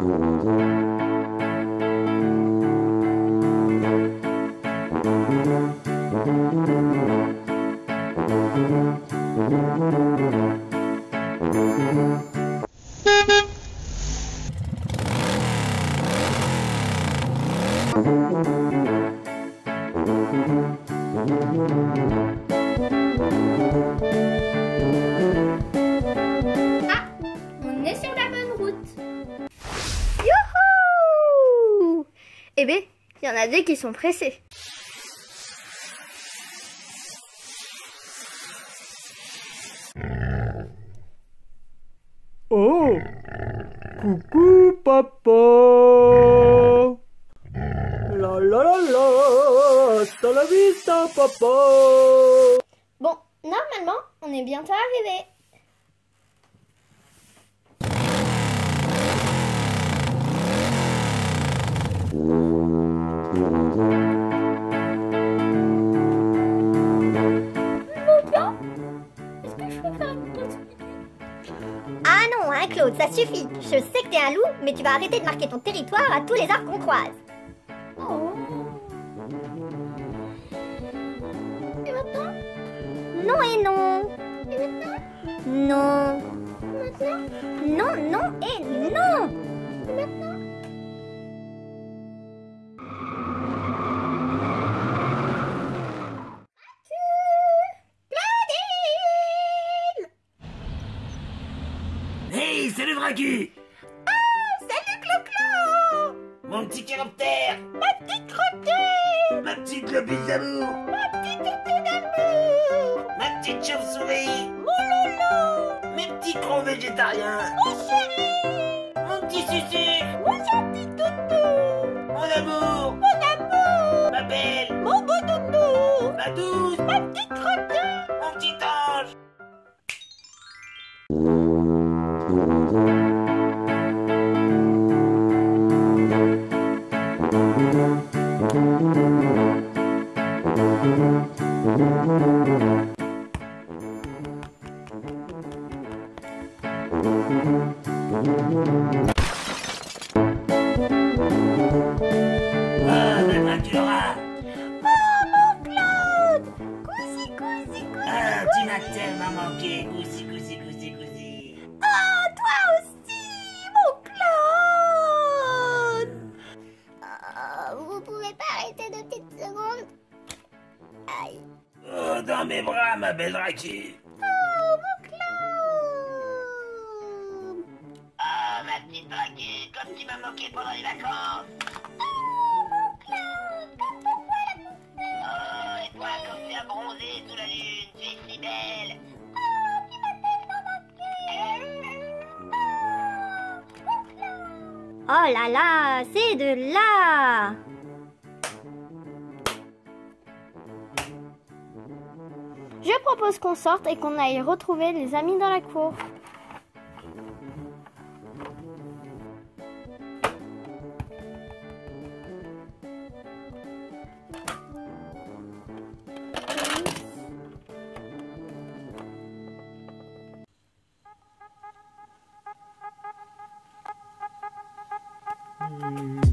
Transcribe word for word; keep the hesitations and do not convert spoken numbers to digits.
Ah, on est sur la bonne route. Youhou! Eh bien, il y en a deux qui sont pressés. Oh! Coucou papa! La la la la! Hasta la vista papa! Bon, normalement, on est bientôt arrivé. Ah non, hein Claude, ça suffit. Je sais que t'es un loup, mais tu vas arrêter de marquer ton territoire à tous les arbres qu'on croise. Oh. Et maintenant? Non et non. Et maintenant? Non. Maintenant? Non, non et non. Et maintenant? Hey, salut Vracu! Ah, salut Clo-Clo! Mon petit chiroptère! Ma petite crottée! Ma petite lobule d'amour! Ma petite toutou d'amour! Ma petite chauve-souris! Mon loulou! Mes petits crocs végétariens! Mon chéri! Mon petit sucre! Mon gentil toutou! Mon amour! Mon amour! Ma belle! Mon beau doudou! Ma douce! Ma petite crottée! Mon petit ange! Ah, mais ben, tu l'auras! Oh mon Claude! Cousi, cousi, cousi! Ah, tu m'as tellement manqué! Goussi, goussi, goussi, goussi! Ah, toi aussi, mon Claude! Oh, vous pouvez pas arrêter deux petites secondes? Aïe. Oh, dans mes bras, ma belle Vracu! Oh, mon Claude! Ah, ma petite Vracu, comme tu m'as manqué pendant les vacances! Oh, mon Claude! Comme ton poil a poussé! Oh, et toi, comme tu as bronzé sous la lune, tu es si belle! Oh, tu m'as tellement manqué! Oh, mon Claude! Oh là là, c'est de là. Je propose qu'on sorte et qu'on aille retrouver les amis dans la cour. Hmm.